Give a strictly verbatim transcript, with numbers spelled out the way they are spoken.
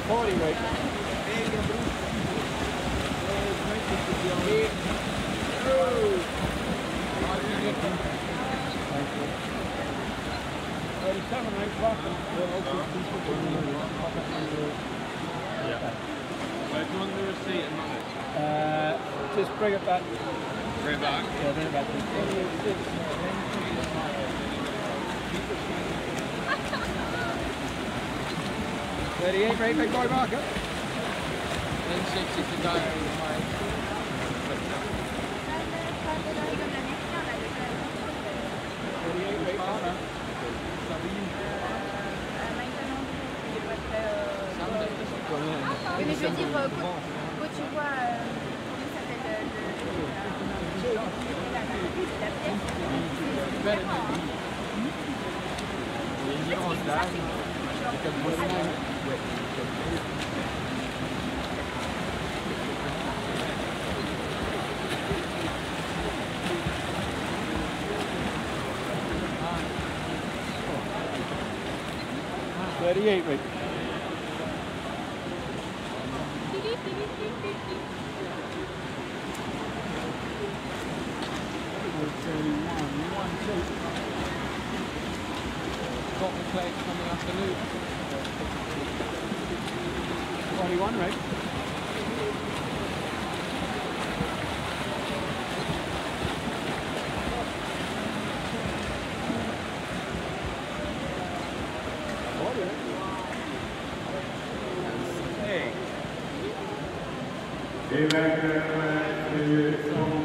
forty weight. thirty-seven, right? Yeah. Where do you want the receipt and money? Uh, just bring it back. Bring it back? Yeah, bring it back. thirty-eight, right? Big boy marker. ten sixty to go. thirty-eight, right? Marker. Oui, mais je veux dire, quand, quand tu vois, euh, comment ça s'appelle, le, le, la, la pièce, c'est différent. Il y a une différence d'âge. C'est comme moi. Ouais. thirty-eight, right? Got the plate coming up the loop. twenty-one, right? Hey.